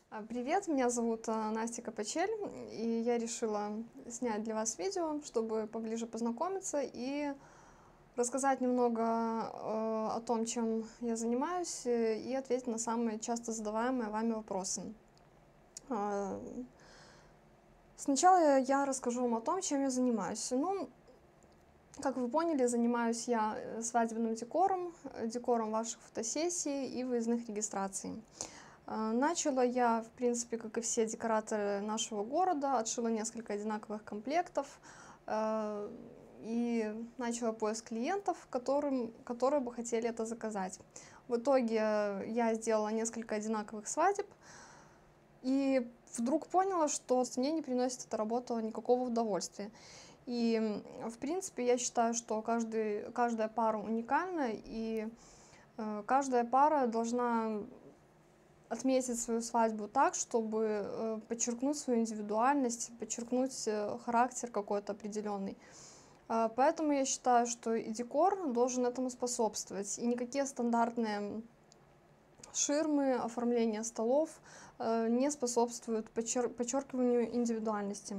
Привет, меня зовут Настя Копачель, и я решила снять для вас видео, чтобы поближе познакомиться и рассказать немного о том, чем я занимаюсь, и ответить на самые часто задаваемые вами вопросы. А, Сначала я расскажу вам о том, чем я занимаюсь. Ну, как вы поняли, занимаюсь я свадебным декором, декором ваших фотосессий и выездных регистраций. Начала я, в принципе, как и все декораторы нашего города, отшила несколько одинаковых комплектов и начала поиск клиентов, которые бы хотели это заказать. В итоге я сделала несколько одинаковых свадеб и вдруг поняла, что мне не приносит эта работа никакого удовольствия. И, в принципе, я считаю, что каждая пара уникальна, и каждая пара должна отметить свою свадьбу так, чтобы подчеркнуть свою индивидуальность, подчеркнуть характер какой-то определенный. Поэтому я считаю, что и декор должен этому способствовать. И никакие стандартные ширмы, оформление столов не способствуют подчеркиванию индивидуальности.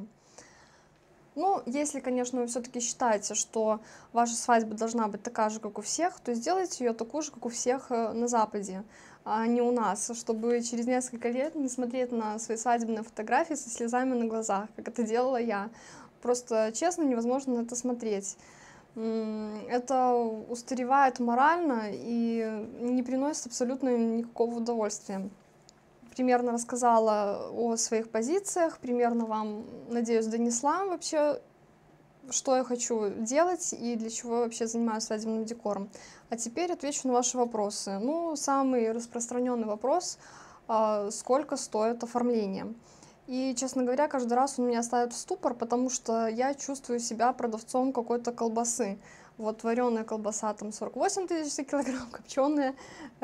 Ну, если, конечно, вы все-таки считаете, что ваша свадьба должна быть такая же, как у всех, то сделайте ее такую же, как у всех на Западе, а не у нас, чтобы через несколько лет не смотреть на свои свадебные фотографии со слезами на глазах, как это делала я. Просто, честно, невозможно на это смотреть. Это устаревает морально и не приносит абсолютно никакого удовольствия. Примерно рассказала о своих позициях, примерно вам, надеюсь, донесла вообще, что я хочу делать и для чего я вообще занимаюсь свадебным декором. А теперь отвечу на ваши вопросы. Ну, самый распространенный вопрос, сколько стоит оформление. И, честно говоря, каждый раз он меня ставит в ступор, потому что я чувствую себя продавцом какой-то колбасы. Вот вареная колбаса там 48 тысяч за килограмм, копченая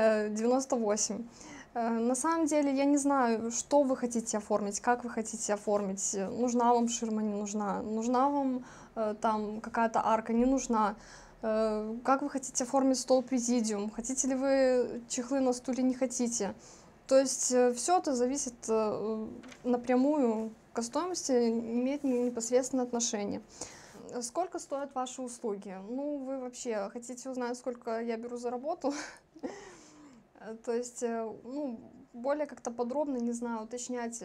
98. На самом деле я не знаю, что вы хотите оформить, как вы хотите оформить, нужна вам ширма, не нужна, нужна вам там какая-то арка, не нужна. Как вы хотите оформить стол-президиум, хотите ли вы чехлы на стуле, не хотите. То есть все это зависит напрямую к стоимости, имеет непосредственное отношение. Сколько стоят ваши услуги? Ну, вы вообще хотите узнать, сколько я беру за работу? То есть, ну, более как-то подробно, не знаю, уточнять,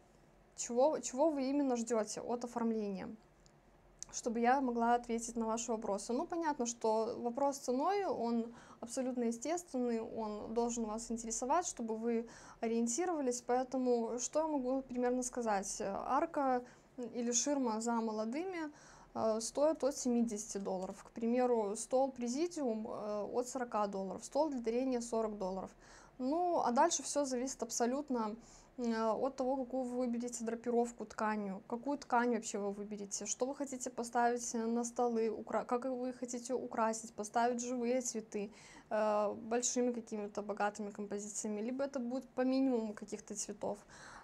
чего вы именно ждете от оформления, чтобы я могла ответить на ваши вопросы. Ну, понятно, что вопрос с ценой, он абсолютно естественный, он должен вас интересовать, чтобы вы ориентировались. Поэтому что я могу примерно сказать? Арка или ширма за молодыми стоит от $70. К примеру, стол президиум от $40, стол для дарения $40. Ну, а дальше все зависит абсолютно от того, какую вы выберете драпировку тканью, какую ткань вообще вы выберете, что вы хотите поставить на столы, как вы хотите украсить, поставить живые цветы большими какими-то богатыми композициями, либо это будет по минимуму каких-то цветов.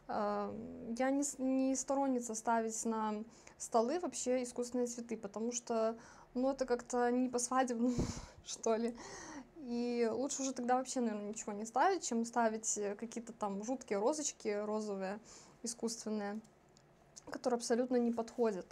Я не сторонница ставить на столы вообще искусственные цветы, потому что, ну, это как-то не по-свадебному, что ли. И лучше уже тогда вообще, наверное, ничего не ставить, чем ставить какие-то там жуткие розочки розовые, искусственные, которые абсолютно не подходят.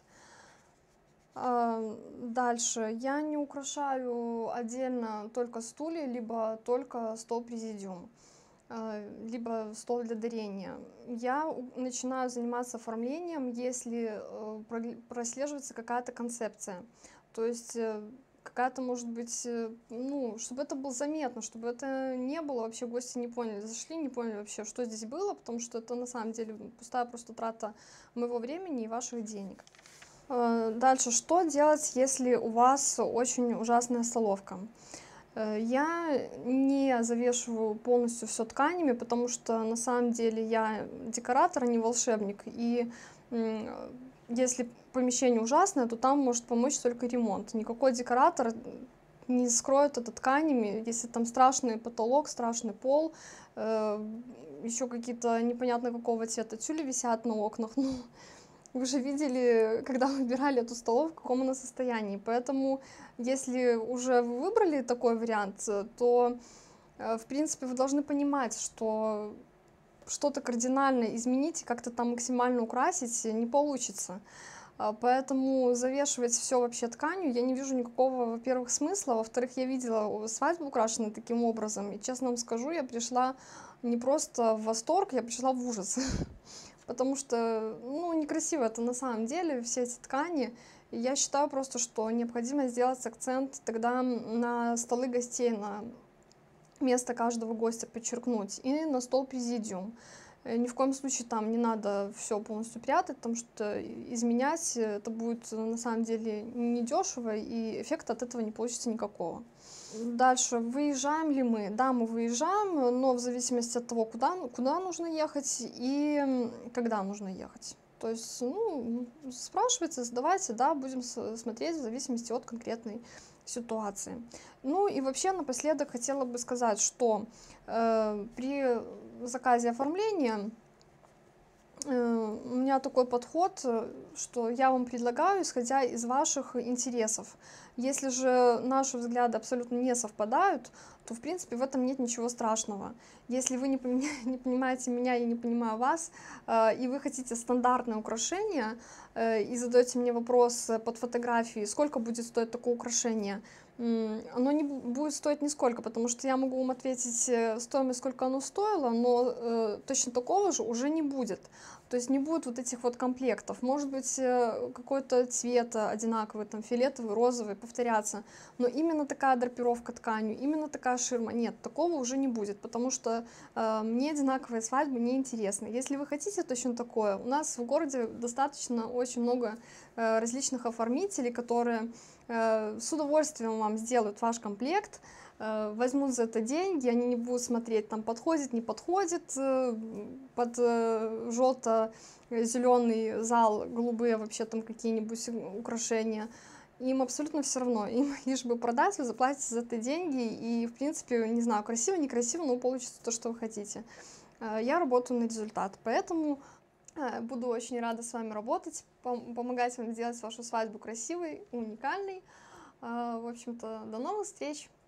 Дальше. Я не украшаю отдельно только стулья, либо только стол-президиум, либо стол для дарения. Я начинаю заниматься оформлением, если прослеживается какая-то концепция. То есть какая-то, может быть, ну, чтобы это было заметно, чтобы это не было, вообще гости не поняли, зашли, не поняли вообще, что здесь было, потому что это на самом деле пустая просто трата моего времени и ваших денег. Дальше, что делать, если у вас очень ужасная столовка? Я не завешиваю полностью все тканями, потому что на самом деле я декоратор, а не волшебник. И если помещение ужасное, то там может помочь только ремонт. Никакой декоратор не скроет это тканями, если там страшный потолок, страшный пол, еще какие-то непонятно какого цвета тюли висят на окнах. Ну, вы же видели, когда выбирали эту столовку, в каком она состоянии. Поэтому, если уже вы выбрали такой вариант, то, в принципе, вы должны понимать, что что-то кардинально изменить и как-то там максимально украсить не получится. Поэтому завешивать все вообще тканью я не вижу никакого, во-первых, смысла. Во-вторых, я видела свадьбу украшенную таким образом. И честно вам скажу, я пришла не просто в восторг, я пришла в ужас. Потому что, ну, некрасиво это на самом деле, все эти ткани. И я считаю просто, что необходимо сделать акцент тогда на столы гостей, на место каждого гостя подчеркнуть, и на стол президиум. Ни в коем случае там не надо все полностью прятать, потому что изменять это будет на самом деле недешево, и эффекта от этого не получится никакого. Дальше, выезжаем ли мы? Да, мы выезжаем, но в зависимости от того, куда нужно ехать и когда нужно ехать. То есть, ну, спрашивайте, задавайте, да, будем смотреть в зависимости от конкретной ситуации. Ну и вообще напоследок хотела бы сказать, что при заказе оформления у меня такой подход, что я вам предлагаю, исходя из ваших интересов. Если же наши взгляды абсолютно не совпадают, то, в принципе, в этом нет ничего страшного. Если вы не понимаете меня, я не понимаю вас, и вы хотите стандартное украшение, и задаете мне вопрос под фотографией, сколько будет стоить такое украшение, оно не будет стоить нисколько, потому что я могу вам ответить стоимость, сколько оно стоило, но точно такого же уже не будет. То есть не будет вот этих вот комплектов. Может быть, какой-то цвет одинаковый, там фиолетовый, розовый, повторяться. Но именно такая драпировка тканью, именно такая ширма, нет, такого уже не будет, потому что мне одинаковые свадьбы не интересны. Если вы хотите точно такое, у нас в городе достаточно очень много различных оформителей, которые с удовольствием вам сделают ваш комплект, возьмут за это деньги, они не будут смотреть, там подходит, не подходит, под желто-зеленый зал, голубые вообще там какие-нибудь украшения. Им абсолютно все равно, им лишь бы продать, вы заплатите за это деньги, и, в принципе, не знаю, красиво, некрасиво, но получится то, что вы хотите. Я работаю на результат, поэтому буду очень рада с вами работать, помогать вам сделать вашу свадьбу красивой, уникальной. В общем-то, до новых встреч!